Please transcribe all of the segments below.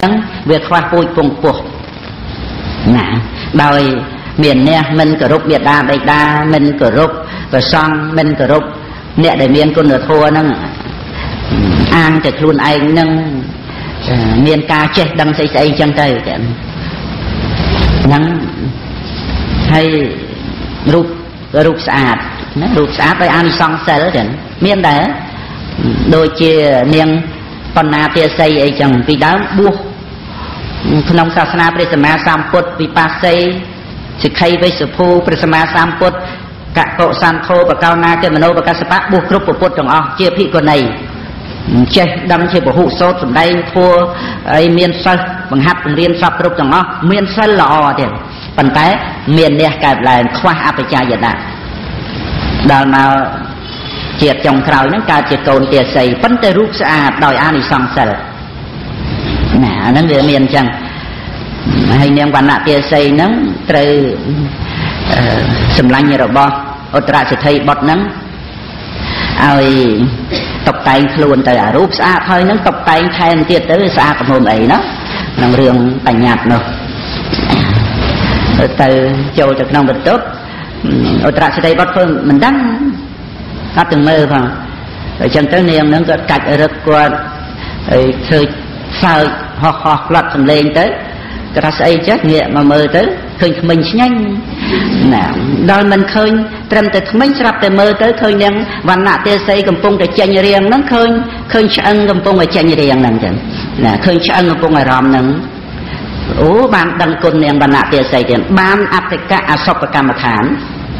việc khoa pui pung puộc nè đòi miền nè mình cờ rục miền đa bạch đa mình cờ rục và son mình cờ rục nè để miền con nửa thua nâng an để luôn anh nâng miền ca chết đâm xây chân tay nâng hay rục sạch với an song sờ đó miền đấy đôi chia niềng còn na tia xây ấy chẳng vì đó buộc nông sa na presma samput vipasay sự khay với sự phu presma samput cả cậu san thô và cao na cái mano và các sapa buộc group của put trong chia thị con này chơi đâm chơi của hụ sốt from đây thua ấy miền sơn bằng hạt bằng liên sập group trong miền sơn lò thì phần té miền này cả là khoa apechai vậy nè đào nào triệt trong khảo những ca triệt cồn tiệt xây vấn đề rút xa đòi an đi xong sờ nè nó người miền chẳng hay niệm quan nạ tiệt xây nó từ sầm lanh như rồi bo otra sẽ thấy bọt nắng ai tập tay luôn từ rút xa thôi nó tập tay thay tiệt tới xa của hôm ấy nó nằm riêng tành nhạt rồi từ châu trực nông vật tốt otra sẽ thấy bọt phương mình đăng nó từng mơ vào rồi chân tới niềng nó có cạch ở rất qua rồi thời sao ho lọt thành lên tới cái ta sẽ chết nhẹ mà mơ tới khơi mình nhanh nè đôi mình khơi trầm từ mình sắp từ mơ tới khơi niềng văn nạ tia xây cầm pung để chanh riêng nó khơi chân cầm pung để chanh riêng nè nè khơi chân cầm pung để ròm nè ban đăng côn niềng văn nạ tia xây tiền ban áp cả asop cam thản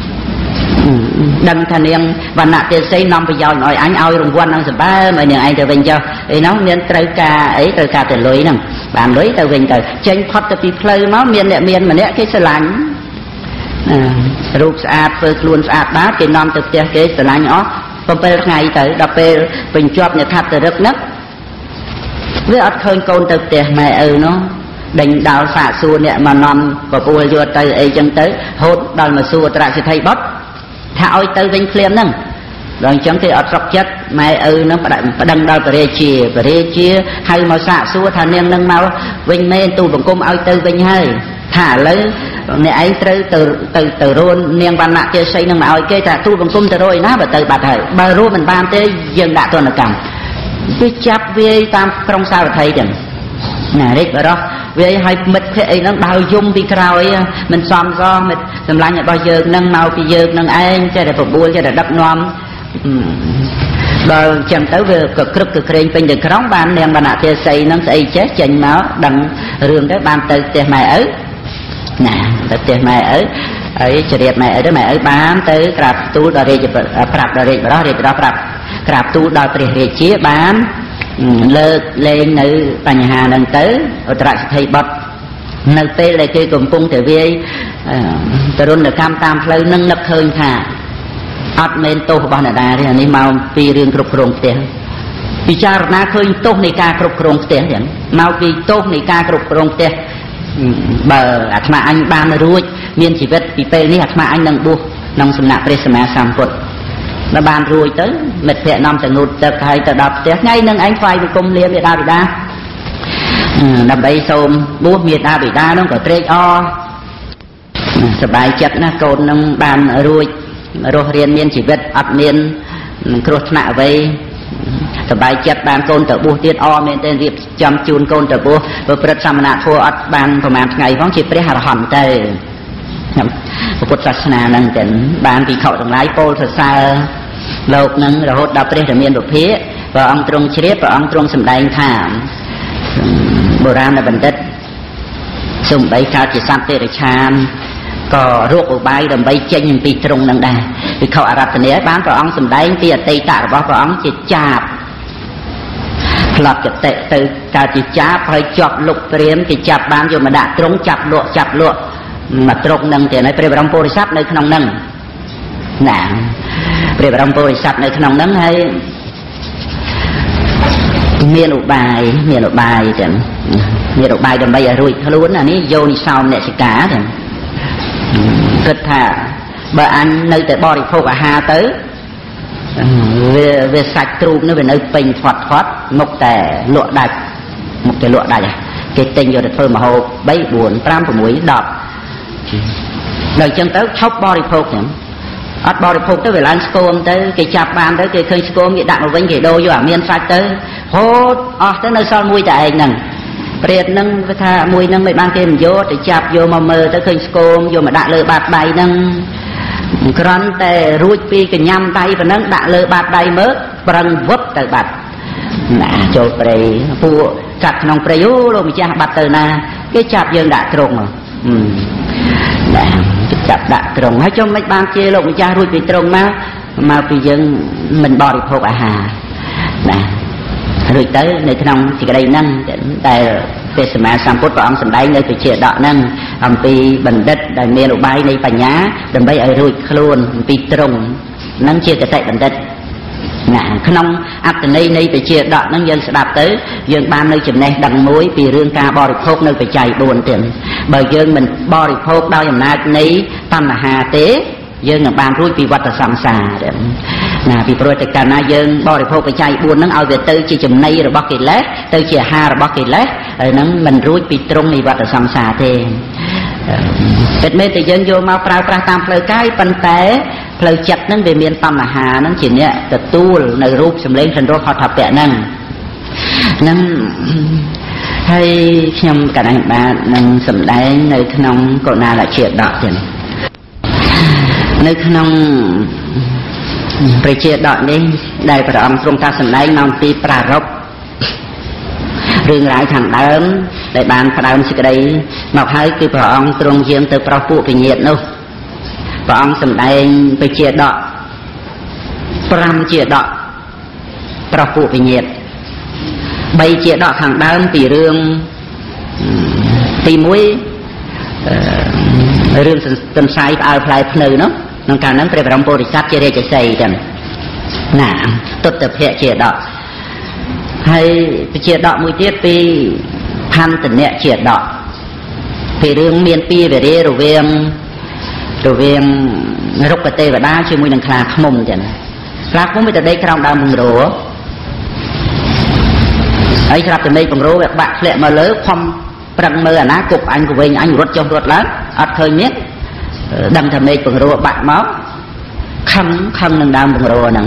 đăng thành niên và nạp tiền xây năm bây giờ nói anh ao rùng quan năng sập ba mà những anh từ bên cho thì nó miền trời ca ấy trời ca từ lưới nè bạn lưới từ bên trời trên thoát từ plei nó miền mà nè cái sờ lạnh rụp sạt phơi luôn sạt đá thì năm từ cái sờ lạnh ó còn về ngày tới đập về bình chọp nhà tháp từ đất nấc với ớt khơi côn từ tiền mẹ nó đánh đào xả xua nè mà nằm và bùa vô tới ấy chân tới hốt đào mà xua ra sẽ thấy bớt thà ôi tới vinh phim nè rồi chẳng thì ở trọc chất mẹ nó đăng đào về chia hay mà xả xua thà niên nâng mau vinh mê tu bằng cung ôi tới vinh hơi thả lấy nè ấy từ rôn niên ban nạ kia xây nâng mà ôi kê thà tu bằng cung từ rồi ná và từ bạc thời bà rô mình ban tới dân đã tuần là cầm cái chắp vi tam trong sao thấy chẳng nè đấy đó vì hay mệt thế nó bao dung vì cào mình xòm do mình làm lại bao giờ nâng màu thì giờ nâng anh cho để phục bùi cho để đập nom rồi chẳng tới về cực kren bên được rong ban nè bạn nạ tia xây nó xây chết chành máu đằng rương cái ban từ tiền mày ấy nè từ tiền mày ấy chỉ đẹp mày ở đó mày ấy bán tới cạp tu đòi để prap đòi để đó cạp tu đòi để chia bán lơ lên nữ bành hà nâng tới ở trại thầy bật nơi tê lại kia cùng cung thể vi từ đôn được cam tam phơi nâng nấp hơi thả ắt men tô của bọn đà thì này mau vì riêng cục rồng tiền vì cha na khơi tô này ca cục rồng tiền vậy mau vì tô này ca cục rồng tiền bờ mà anh ba mươi ruồi miền chỉ biết vì pe này mà anh nâng buộc nông sầm nạp presma samput nó bàn rồi tới mệt phệ năm từ ngụt từ hay từ đập té ngay nâng anh phai bị công liêm bị đa đập bay xôm búa miệt đa bị đa nó có trê o sờ bài chặt na cồn nâng bàn rồi riêng miên chỉ biết ấp miên cột nạ vậy sờ bài chặt bàn cồn từ búa tiết o miên tên việc chăm chun cồn từ búa vàประจำนาทัวร์bànประมาณไงฟ้องchỉประหารหันเตยพระพุทธศาสนานั่นเป็นบานปีเขาตรงไหนโพลซาโลกนั้นเราหดดับเรื่องเมียนบุพเพพระองค์ตรงเชียบพระองค์ตรงสำแดงถามโบราณในบัณฑิตสุ่มใบชาจิตสัมเตระชานก็รวบอุบายดำใบเจนปีตรงนั่งได้ปีเขาอารัตเนียบ้านพระองค์สำแดงปีอติตาพระองค์จิตจับพลัดจะเตะตือการจิตจับให้จับลุกเปลี่ยนจิตจับบ้านอยู่มาด่าตรงจับลวกมาตรงนั่งแต่ในเปรียบรำโพธิสัตว์ในขนมนั่งหนาเปรียบรำโพธิสัตว์ในขนมนั่งให้เมียนอุบายแต่เมียนอุบายดำใบรุ่ยทะลุนอันนี้โยนิซาวเนสิกาแต่เกิดถ้าเบอร์อันในแต่บริโภคอาหารเต๋อvề sạch trụ nó về nơi bình thoát mộtแต่ลวกได้គេទិញយកទៅធ្វើម្ហូប3 4 5 6 10ដល់អញ្ចឹងទៅឈប់បរិភោគហ្នឹងអត់បរិភោគទៅវាឡើងស្គមទៅគេចាប់បានទៅគេឃើញស្គមគេដាក់មកវិញគេដូរយកអាមានសាច់ទៅហូតអស់ទៅនៅសល់មួយតែឯងហ្នឹងព្រាតហ្នឹងគេថាមួយហ្នឹងមិនបានគេមិនយកទៅចាប់យកមកមើលទៅឃើញស្គមយកមកដាក់លើបាតដៃហ្នឹងគ្រាន់តែរួចពីកញ្ញាំដៃប៉ុណ្ណឹងដាក់លើបាតដៃមើលប្រឹងវឹបទៅបាត់ណាចូលព្រៃពួកកាត់ក្នុងព្រៃអូលោកម្ចាស់បាត់ទៅណាគេចាប់យើងដាក់ត្រង់ណាចាប់ដាក់ត្រង់ហើយចុះមិនបានជាលោកម្ចាស់រួចពីត្រង់មកពីយើងមិនបរិភោគអាហារណារួចទៅនៅក្នុងសេចក្តីហ្នឹងដែលព្រះសម្មាសម្ពុទ្ធព្រះអង្គសម្ដែងនៅវិជាដកហ្នឹងអំពីបណ្ឌិតដែលមានឧបាយនៃបញ្ញាដើម្បីឲ្យរួចខ្លួនអំពីត្រង់ហ្នឹងជាកតិបណ្ឌិតណាក្នុងអត្ថន័យនៃវិជាដកហ្នឹងយើងស្ដាប់ទៅយើងបាននៅចំណេះដឹងមួយពីរឿងការបរិភោគនៅបច្ច័យ4ទៀតបើយើងមិនបរិភោគដោយអំណាចនៃតណ្ហាទេយើងនឹងបានរួចពីវដ្តសង្សារណាពីព្រោះតែកាលណាយើងបរិភោគបច្ច័យ4ហ្នឹងឲ្យវាទៅជាចំណីរបស់កិលេសទៅជាអាហាររបស់កិលេសហ្នឹងមិនរួចពីទ្រង់នៃវដ្តសង្សារទេពិតមែនតែយើងយកមកប្រើប្រាស់តាមផ្លូវកាយប៉ុន្តែផ្លូវចិត្តហ្នឹងវាមានតណ្ហាហ្នឹងជាអ្នកទទួលនៅរូបសម្លេងសន្រោះហត្ថពៈហ្នឹងហើយខ្ញុំកណ្ដាលបាទនឹងសម្ដែងនៅក្នុងកុណាលជាដកទៀតនៅក្នុងព្រះជាដកនេះដែលព្រះអង្គទ្រង់តាសម្ដែងមកពីប្រារព្ធរឿងរ៉ាវខាងដើមដែលបានផ្ដើមសេចក្តីមកហើយគឺព្រះអង្គទ្រង់យាងទៅប្រោសពួកវិញ្ញាណនោះព្រះអង្គសម្ដែងព្រះជាដក5ជាដកប្រោសពួកវិញ្ញាណ3ជាដកខាងដើមពីរឿងទី1រឿងទន្សាយផ្អើលផ្លែភ្នៅនោះក្នុងកាលហ្នឹងព្រះបរមពុរិស័ទជារាជសីចឹងណាទុត្តភៈជាដកហើយជាដកមួយទៀតពីផន្តនៈជាដកពីរឿងមានពីវេរារវាងរុក្ខទេវតាជាមួយនឹងខ្លាឃ្មុំចឹងខ្លាឃ្មុំវាទៅដេកក្រោមដើមបង្រោហើយស្រាប់តែមេឃបង្រោវាបាក់ធ្លាក់មកលើខំប្រឹងមើលអាណាគប់អញក៏វិញអញរត់ចុះរត់ឡើងអត់ឃើញមានដឹងថាមេឃបង្រោបាក់មកខឹងនឹងដើមបង្រោហ្នឹង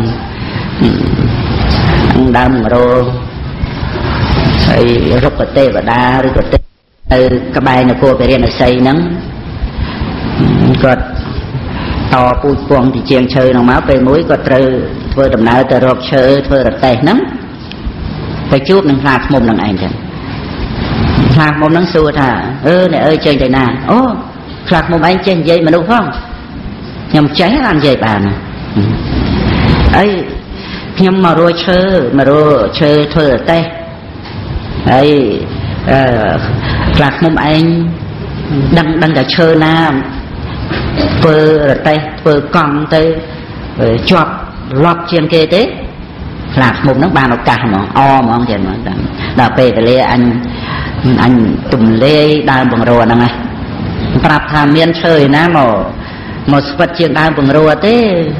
ដើមបង្រោហើយរុក្ខទេវតាឬក៏ទៅក្បែរនគរពរិណសីហ្នឹងគាត់តពូជពងទីជាងឈើហ្នឹងមកពេលមួយគាត់ត្រូវធ្វើដំណើរទៅរកឈើធ្វើរទេះហ្នឹងទៅជួបនឹងខ្លាឃ្មុំហ្នឹងឯងចឹងខ្លាឃ្មុំហ្នឹងសួរថាអ្នកអើយចេញទៅណាអូខ្លាឃ្មុំឯងចេះនិយាយមនុស្សផងខ្ញុំចេះបាននិយាយបានអីខ្ញុំមករកឈើធ្វើរទេះហើយខ្លាឃ្មុំឯងដឹងតែឈើណាធ្វើរទេះធ្វើកង់ទៅជាប់លប់ជាងគេទេខ្លាឃ្មុំហ្នឹងបានឱកាសហ្មងហ្មងចឹងដល់ពេលវេលាអញទំលាយដើមបង្រោហ្នឹងឯងប្រាប់ថាមានឈើឯណាមកស្វិតជាងដើមបង្រោទេ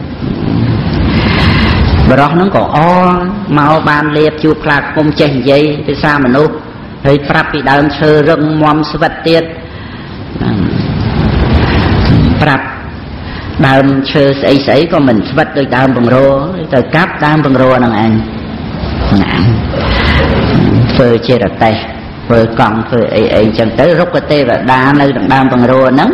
បរោះហ្នឹងក៏មកបានលៀបជួបខ្លាឃ្មុំចេះនិយាយភាសាមនុស្សហើយប្រាប់ពីដើមឈើរឹងមាំស្វិតទៀតប្រាប់ដើមឈើស្អីក៏មិនស្វិតដូចដើមបង្រោទៅកាប់ដើមបង្រោហ្នឹងឯងណាធ្វើជារទេះធ្វើកង់ធ្វើអីចឹងទៅរុក្ខទេវតានៅក្នុងដើមបង្រោហ្នឹង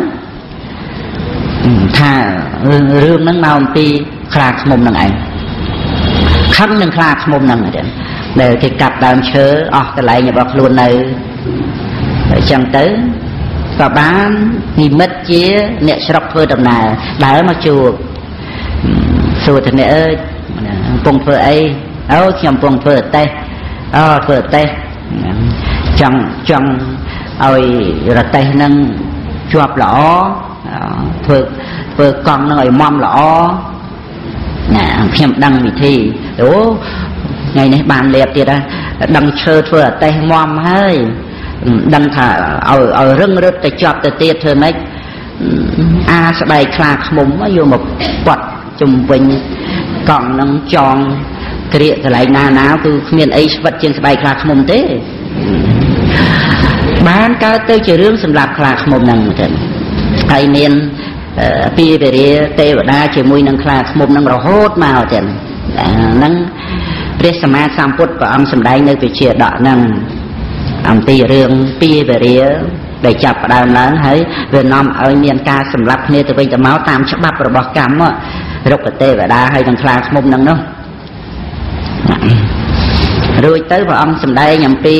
ថារឿងហ្នឹងមកអំពីខ្លាឃ្មុំហ្នឹងឯងខឹងនឹងខ្លាឃ្មុំហ្នឹងដែលគេកាប់ដើមឈើអស់កន្លែងរបស់ខ្លួននៅអញ្ចឹងទៅក៏បាននិមិត្តជាអ្នកស្រុកធ្វើដំណើរដើរមកជួបសួរថាអ្នកអើយកំពុងធ្វើអីខ្ញុំកំពុងធ្វើរទេះធ្វើរទេះចង់ឲ្យរទេះហ្នឹងជាប់ល្អធ្វើកង់ហ្នឹងឲ្យមមល្អណាខ្ញុំដឹងវិធីថ្ងៃនេះបានលៀបទៀតដឹងឈើធ្វើរទេះមមហើយដឹងថាឲ្យរឹងរឹតទៅជាប់ទៅទៀតធ្វើម៉េចស្បែកខ្លាឃ្មុំយកមកប៉ាត់ជុំវិញកង់នឹងចងក្រៀកកន្លែងណាគឺគ្មានអីស្វិតជាងស្បែកខ្លាឃ្មុំទេកើតទៅជារឿងសម្រាប់ខ្លាឃ្មុំហ្នឹងទៅហើយមានពីវេរាទេវតាជាមួយនឹងខ្លាឃ្មុំហ្នឹងរហូតមកទៅហ្នឹងព្រះសម្មាសម្ពុទ្ធព្រះអង្គសម្ដែងនៅវិជាដកហ្នឹងអំពីរឿងពីវេរាដែលចាប់ផ្ដើមឡើងហើយវានាំឲ្យមានការសម្លាប់គ្នាទៅវិញទៅមកតាមច្បាប់របស់កម្មរុក្ខទេវតាហើយនឹងខ្លាឃ្មុំហ្នឹងនោះរួចទៅព្រះអង្គសម្ដែងអំពី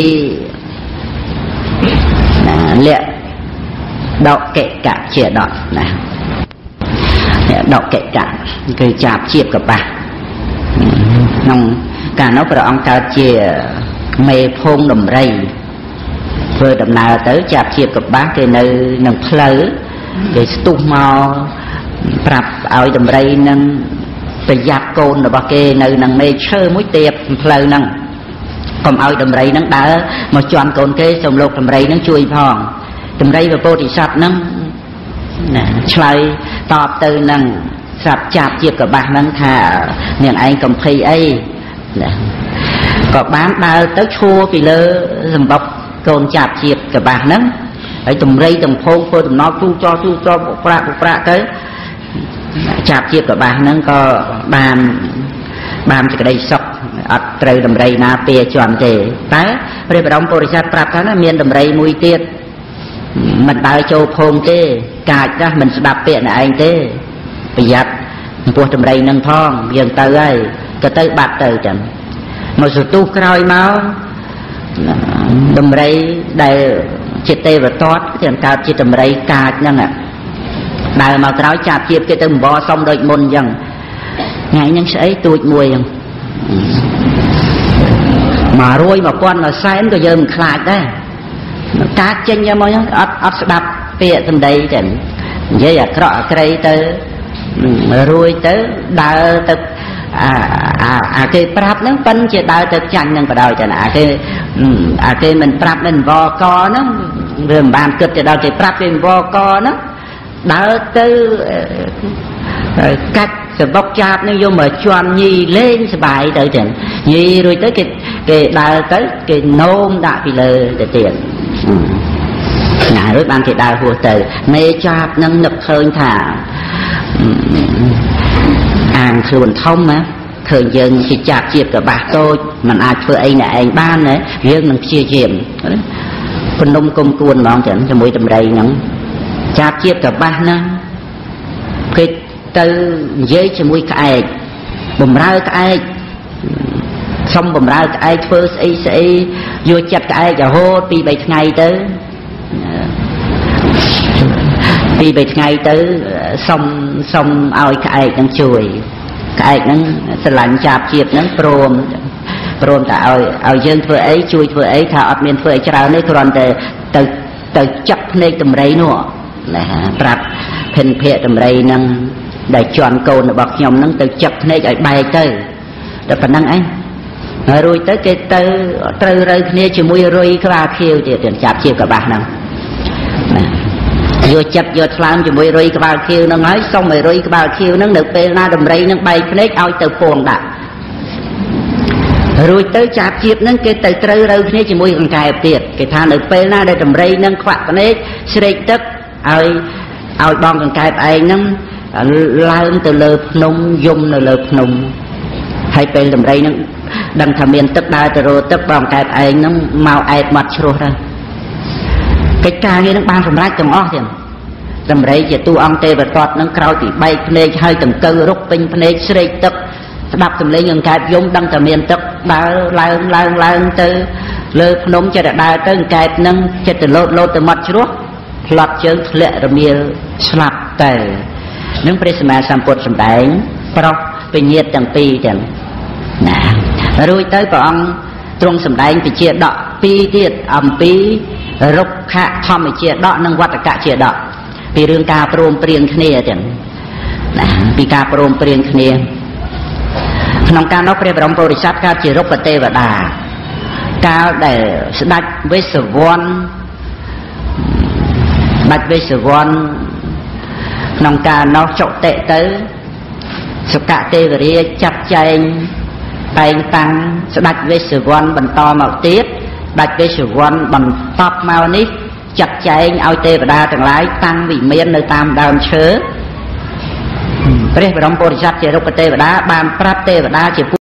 លក្ខដកកិកៈជាដកណាដកកិកៈគឺចាប់ជាបកបាសក្នុងកាលនោះព្រះអង្គកើតជាមេភូមិដំរីធ្វើដំណើរទៅចាប់ជាបកបាសគេនៅនឹងផ្លូវគេស្ទុះមកប្រាប់ឲ្យដំរីនឹងប្រយ័ត្នកូនរបស់គេនៅនឹងមេឈើមួយទៀតផ្លូវហ្នឹងកុំឲ្យដំរីហ្នឹងដើរមកជន់កូនគេសូមលោកដំរីហ្នឹងជួយផងដំរីពពោធិសត្វហ្នឹងណាឆ្លើយតបទៅនឹងស្រាប់ចាប់ជាកបាសហ្នឹងថានាងឯងកំភៃអីណាក៏បានដើរទៅឈួរពីលើសម្បុកកូនចាប់ជាកបាសហ្នឹងហើយដំរីទាំងភោងធ្វើដំណោទូចបុប្រាក់ទៅចាប់ជាកបាសហ្នឹងក៏បានសេចក្តីសុខអត់ត្រូវដំរីណាពៀជន់ទេតែព្រះបរមពុរិស័ទប្រាប់ថាមានដំរីមួយទៀតមិនដើរចូលភូមិទេកាចណាស់មិនស្ដាប់ពាក្យអ្នកឯងទេប្រយ័ត្នចំពោះដំរីនឹងផងយើងទៅហើយក៏ទៅបាត់ទៅចឹងមកសន្ទុះក្រោយមកដំរីដែលជាទេវទត្តទាំងកើតជាដំរីកាចហ្នឹងដើរមកក្រោយចាប់ជាគេទៅអំបរសុំដូចមុនចឹងថ្ងៃហ្នឹងស្អីទូចមួយចឹង100 1000 100,000ក៏យើងមិនខ្លាចដែរកាចចេញមកចឹងអត់ស្ដាប់ពាក្យសម្ដីចឹងនិយាយអាក្រក់អាក្រៃទៅរួយទៅដើរទៅអាគេប្រាប់ហ្នឹងប៉ិនជាដើរទៅចាញ់ហ្នឹងក៏ដោយចឹងអាគេមិនប្រាប់មិនវកហ្នឹងវាមិនបានគិតទៅដល់គេប្រាប់គេវកហ្នឹងដើរទៅកាច់សបុកចាប់នឹងយកមកជន់ញីលេងសបាយទៅចឹងញីរួចទៅគេដើរទៅគេនោមដាក់ពីលើទៅទៀតណារួចបានគេដើរហួសទៅមេចាប់នឹងនឹកឃើញថាអាងខ្លួនធំណាឃើញយើងជាចាប់ជាកបាសតូចមិនអាចធ្វើអីអ្នកឯងបានណាយើងនឹងព្យាយាមពនំគុំគួនហ្មងចឹងជាមួយដំរីហ្នឹងចាប់ជាកបាសហ្នឹងគេទៅនិយាយជាមួយក្អែកបំរើក្អែកសុំបំរើក្អែកធ្វើស្អីយកចិត្តក្អែករហូត2 3ថ្ងៃទៅ2 3ថ្ងៃទៅសុំឲ្យក្អែកនឹងជួយក្អែកហ្នឹងស្រឡាញ់ចាប់ជាតិហ្នឹងព្រមតែឲ្យយើងធ្វើអីជួយធ្វើអីថាអត់មានធ្វើអីច្រើនទេគ្រាន់តែទៅចាក់ភ្នែកដំរីនោះណាប្រាប់ភិនភៈដំរីហ្នឹងដែលជន់កូនរបស់ខ្ញុំហ្នឹងទៅចាក់ភ្នែកឲ្យបែកទៅតែប៉ុណ្្នឹងឯងហើយរួចទៅគេទៅត្រូវរើគ្នាជាមួយរុយក្បាលខៀវទៀតចាប់ជាកបាសហ្នឹងណាយកចិត្តយកថ្លើមជាមួយរុយក្បាលខៀវហ្នឹងហើយសុំឲ្យរុយក្បាលខៀវហ្នឹងនៅពេលណាដំរីហ្នឹងបែកភ្នែកឲ្យទៅពងដាក់រួចទៅចាប់ជាតិហ្នឹងគេទៅត្រូវរើគ្នាជាមួយកង្កែបទៀតគេថានៅពេលណាដែលដំរីហ្នឹងខ្វាក់ភ្នែកស្រេកទឹកឲ្យបងកង្កែបឯងហ្នឹងឡើងទៅលើភ្នំយំនៅលើភ្នំហើយពេលដំរីហ្នឹងដឹងថាមានទឹកដើរទៅរកទឹកបងកែបឯងហ្នឹងមកអែបមាត់ជ្រោះទៅកិច្ចការនេះនឹងបានសម្រេចទាំងអស់ទៀតដំរីជាតួអង្គទេវទត្តហ្នឹងក្រោយពីបែកភ្នែកហើយតង្កើរុកពេញភ្នែកស្រេកទឹកស្ដាប់សំឡេងកង្កែបយំដឹងតែមានទឹកដើរឡើងទៅលើភ្នំចិត្តដើរទៅកង្កែបហ្នឹងចិត្តទៅលោតទៅមាត់ជ្រោះផ្លាត់ជើងធ្លាក់រមៀលស្លាប់ទៅនឹងព្រះសម្មាសម្ពុទ្ធសម្ដែងប្រុសពញាតទាំងពីរទាំងណារួចទៅព្រះអង្គទ្រង់សម្ដែងវិជាដក2ទៀតអំពីរុក្ខធម្មជាដកនិងវត្តកជាដកពីរឿងការព្រមព្រៀងគ្នាទាំងណាពីការព្រមព្រៀងគ្នាក្នុងការនោះព្រះបរមពុរិស័ទកើតជារុក្ខទេវតាកាលដែលស្ដេចវេស្សវណ្ណក្នុងការនោះចុតិទៅសុគទេវរាជចាត់ចែងតែងតាំងស្ដេចវេស្សវណ្ណបន្តមកទៀតស្ដេចវេស្សវណ្ណបន្តមកនេះចាត់ចែងឲ្យទេវតាទាំងឡាយតាំងវិមាននៅតាមដើមឈើព្រះបរមពុទ្ធសត្វជារុក្ខទេវតាបានប្រាប់ទេវតាជា